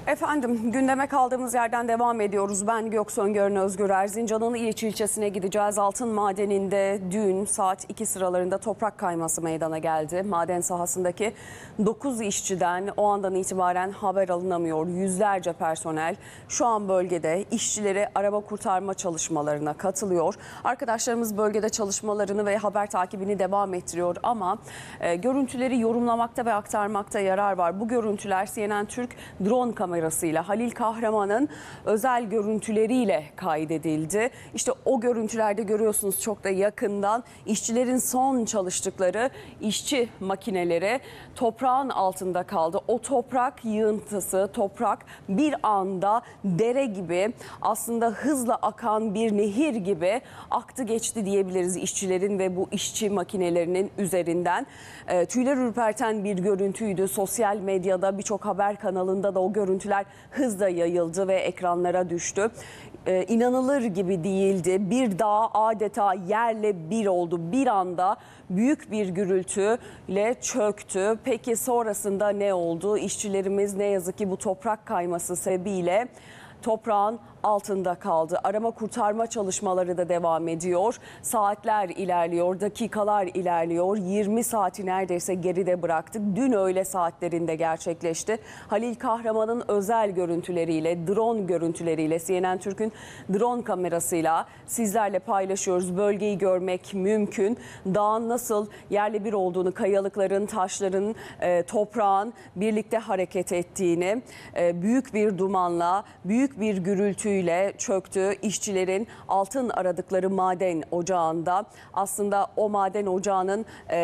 Efendim gündeme kaldığımız yerden devam ediyoruz. Ben Göksu Öngörün Özgür. Erzincan'ın İliç ilçesine gideceğiz. Altın madeninde dün saat 2 sıralarında toprak kayması meydana geldi. Maden sahasındaki 9 işçiden o andan itibaren haber alınamıyor. Yüzlerce personel şu an bölgede işçileri arama kurtarma çalışmalarına katılıyor. Arkadaşlarımız bölgede çalışmalarını ve haber takibini devam ettiriyor ama görüntüleri yorumlamakta ve aktarmakta yarar var. Bu görüntüler CNN Türk drone kamerasıyla Halil Kahraman'ın özel görüntüleriyle kaydedildi. İşte o görüntülerde görüyorsunuz çok da yakından işçilerin son çalıştıkları işçi makineleri toprağın altında kaldı. O toprak yığıntısı, toprak bir anda dere gibi, aslında hızla akan bir nehir gibi aktı geçti diyebiliriz işçilerin ve bu işçi makinelerinin üzerinden. Tüyler ürperten bir görüntüydü. Sosyal medyada birçok haber kanalında da o görüntüler hızla yayıldı ve ekranlara düştü. İnanılır gibi değildi. Bir dağ adeta yerle bir oldu. Bir anda büyük bir gürültüyle çöktü. Peki sonrasında ne oldu? İşçilerimiz ne yazık ki bu toprak kayması sebebiyle toprağın altında kaldı. Arama kurtarma çalışmaları da devam ediyor. Saatler ilerliyor, dakikalar ilerliyor. 20 saati neredeyse geride bıraktık. Dün öğle saatlerinde gerçekleşti. Halil Kahraman'ın özel görüntüleriyle, drone görüntüleriyle, CNN Türk'ün drone kamerasıyla sizlerle paylaşıyoruz. Bölgeyi görmek mümkün. Dağın nasıl yerle bir olduğunu, kayalıkların, taşların, toprağın birlikte hareket ettiğini, büyük bir dumanla, büyük bir gürültüyle çöktü. İşçilerin altın aradıkları maden ocağında, aslında o maden ocağının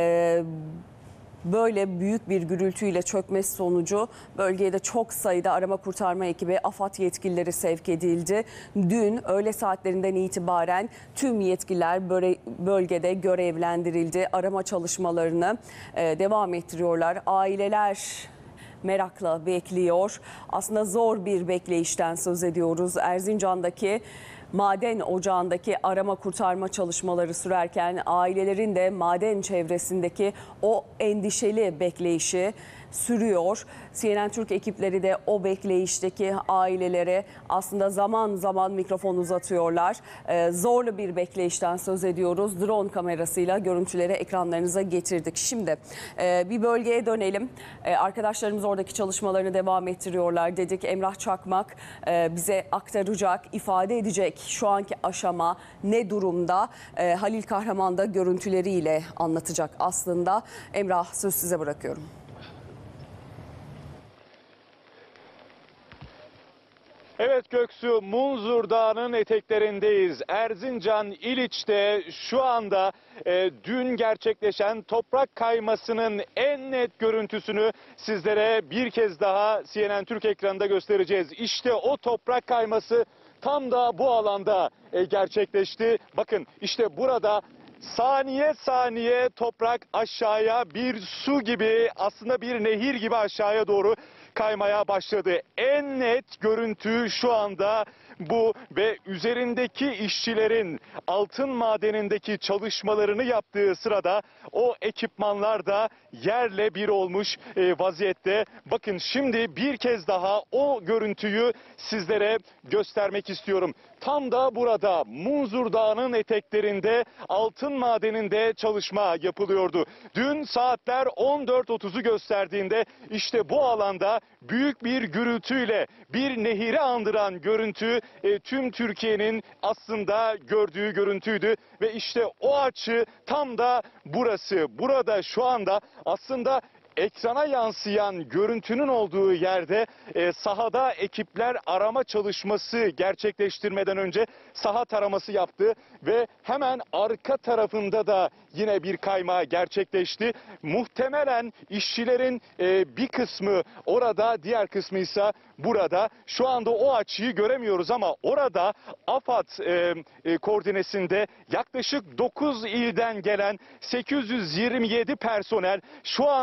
böyle büyük bir gürültüyle çökmesi sonucu bölgeye de çok sayıda arama kurtarma ekibi, AFAD yetkilileri sevk edildi. Dün öğle saatlerinden itibaren tüm yetkililer bölgede görevlendirildi. Arama çalışmalarını devam ettiriyorlar. Aileler merakla bekliyor. Aslında zor bir bekleyişten söz ediyoruz. Erzincan'daki maden ocağındaki arama kurtarma çalışmaları sürerken ailelerin de maden çevresindeki o endişeli bekleyişi sürüyor. CNN Türk ekipleri de o bekleyişteki ailelere aslında zaman zaman mikrofon uzatıyorlar. Zorlu bir bekleyişten söz ediyoruz. Drone kamerasıyla görüntüleri ekranlarınıza getirdik. Şimdi bir bölgeye dönelim. Arkadaşlarımız oradaki çalışmalarını devam ettiriyorlar dedik. Emrah Çakmak bize aktaracak, ifade edecek şu anki aşama ne durumda. Halil Kahraman da görüntüleriyle anlatacak aslında. Emrah, söz size bırakıyorum. Evet Göksu, Munzur Dağı'nın eteklerindeyiz. Erzincan İliç'te şu anda dün gerçekleşen toprak kaymasının en net görüntüsünü sizlere bir kez daha CNN Türk ekranında göstereceğiz. İşte o toprak kayması tam da bu alanda gerçekleşti. Bakın işte burada saniye saniye toprak aşağıya bir su gibi, aslında bir nehir gibi aşağıya doğru kaymaya başladı. En net görüntü şu anda bu ve üzerindeki işçilerin altın madenindeki çalışmalarını yaptığı sırada o ekipmanlar da yerle bir olmuş vaziyette. Bakın şimdi bir kez daha o görüntüyü sizlere göstermek istiyorum. Tam da burada Munzur Dağı'nın eteklerinde altın madeninde çalışma yapılıyordu. Dün saatler 14.30'u gösterdiğinde işte bu alanda büyük bir gürültüyle bir nehiri andıran görüntü tüm Türkiye'nin aslında gördüğü görüntüydü ve işte o açı tam da burası. Burada şu anda aslında ekrana yansıyan görüntünün olduğu yerde sahada ekipler arama çalışması gerçekleştirmeden önce saha taraması yaptı ve hemen arka tarafında da yine bir kayma gerçekleşti. Muhtemelen işçilerin bir kısmı orada, diğer kısmı ise burada. Şu anda o açıyı göremiyoruz ama orada AFAD koordinesinde yaklaşık 9 ilden gelen 827 personel şu anda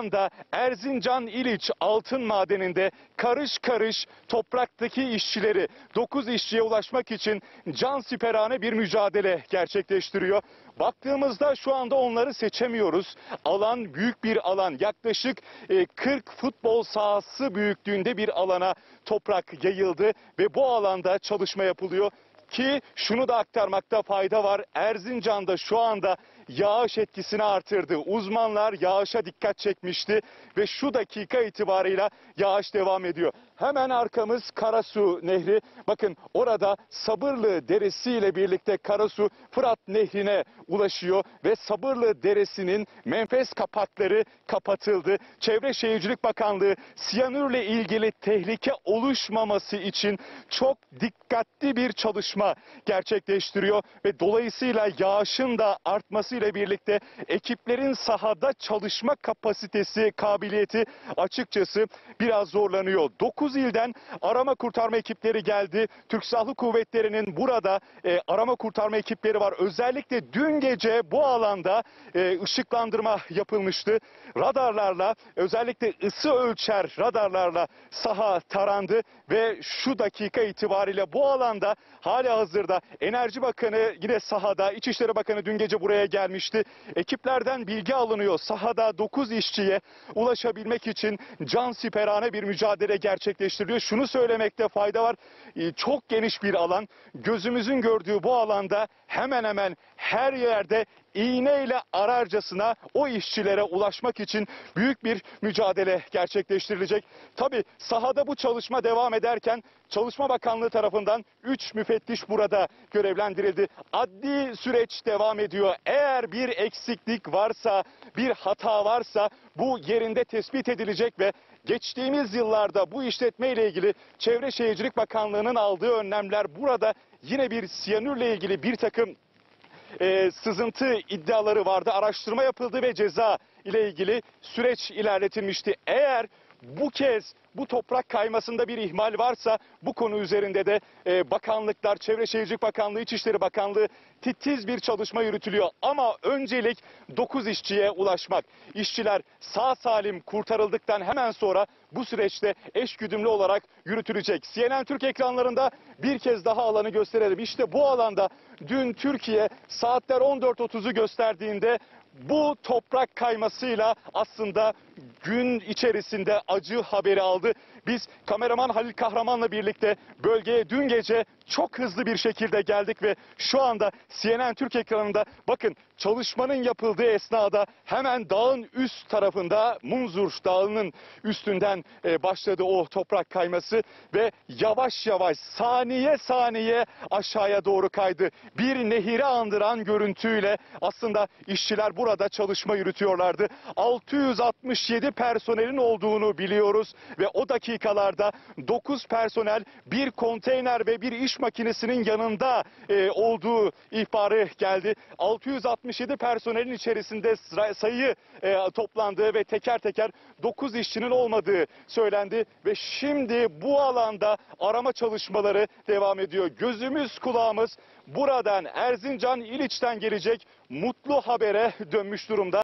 Erzincan İliç altın madeninde karış karış topraktaki işçileri 9 işçiye ulaşmak için cansiperane bir mücadele gerçekleştiriyor. Baktığımızda şu anda onları seçemiyoruz. Alan büyük bir alan. Yaklaşık 40 futbol sahası büyüklüğünde bir alana toprak yayıldı ve bu alanda çalışma yapılıyor. Ki şunu da aktarmakta fayda var. Erzincan'da şu anda yağış etkisini artırdı. Uzmanlar yağışa dikkat çekmişti ve şu dakika itibarıyla yağış devam ediyor. Hemen arkamız Karasu Nehri. Bakın orada Sabırlı Deresi ile birlikte Karasu Fırat Nehri'ne ulaşıyor ve Sabırlı Deresi'nin menfez kapakları kapatıldı. Çevre Şehircilik Bakanlığı siyanürle ilgili tehlike oluşmaması için çok dikkatli bir çalışma gerçekleştiriyor ve dolayısıyla yağışın da artmasıyla birlikte ekiplerin sahada çalışma kapasitesi, kabiliyeti açıkçası biraz zorlanıyor. 9 ilden arama kurtarma ekipleri geldi. Türk Silahlı Kuvvetleri'nin burada arama kurtarma ekipleri var. Özellikle dün gece bu alanda ışıklandırma yapılmıştı. Radarlarla, özellikle ısı ölçer radarlarla saha tarandı ve şu dakika itibariyle bu alanda halihazırda Enerji Bakanı yine sahada, İçişleri Bakanı dün gece buraya gelmişti. Ekiplerden bilgi alınıyor. Sahada 9 işçiye ulaşabilmek için cansiperane bir mücadele gerçekleştiriliyor. Şunu söylemekte fayda var. Çok geniş bir alan. Gözümüzün gördüğü bu alanda hemen hemen her yerde iğneyle ararcasına o işçilere ulaşmak için büyük bir mücadele gerçekleştirilecek. Tabii sahada bu çalışma devam ederken Çalışma Bakanlığı tarafından 3 müfettiş burada görevlendirildi. Adli süreç devam ediyor. Eğer bir eksiklik varsa, bir hata varsa bu yerinde tespit edilecek ve geçtiğimiz yıllarda bu işletme ile ilgili Çevre Şehircilik Bakanlığı'nın aldığı önlemler burada yine bir siyanürle ilgili bir takım sızıntı iddiaları vardı. Araştırma yapıldı ve ceza ile ilgili süreç ilerletilmişti. Eğer bu kez bu toprak kaymasında bir ihmal varsa bu konu üzerinde de bakanlıklar, Çevre Şehircilik Bakanlığı, İçişleri Bakanlığı titiz bir çalışma yürütülüyor. Ama öncelik 9 işçiye ulaşmak. İşçiler sağ salim kurtarıldıktan hemen sonra bu süreçte eşgüdümlü olarak yürütülecek. CNN Türk ekranlarında bir kez daha alanı gösterelim. İşte bu alanda dün Türkiye saatler 14.30'u gösterdiğinde bu toprak kaymasıyla aslında gün içerisinde acı haberi aldı. Biz kameraman Halil Kahraman'la birlikte bölgeye dün gece çok hızlı bir şekilde geldik ve şu anda CNN Türk ekranında bakın çalışmanın yapıldığı esnada hemen dağın üst tarafında Munzur Dağı'nın üstünden başladı o toprak kayması ve yavaş yavaş saniye saniye aşağıya doğru kaydı. Bir nehiri andıran görüntüyle aslında işçiler burada çalışma yürütüyorlardı. 667 personelin olduğunu biliyoruz ve o dakikalarda 9 personel bir konteyner ve bir iş makinesinin yanında olduğu ihbarı geldi. 667 personelin içerisinde sayı toplandığı ve teker teker 9 işçinin olmadığı söylendi ve şimdi bu alanda arama çalışmaları devam ediyor. Gözümüz kulağımız buradan Erzincan İliç'ten gelecek mutlu habere dönmüş durumda.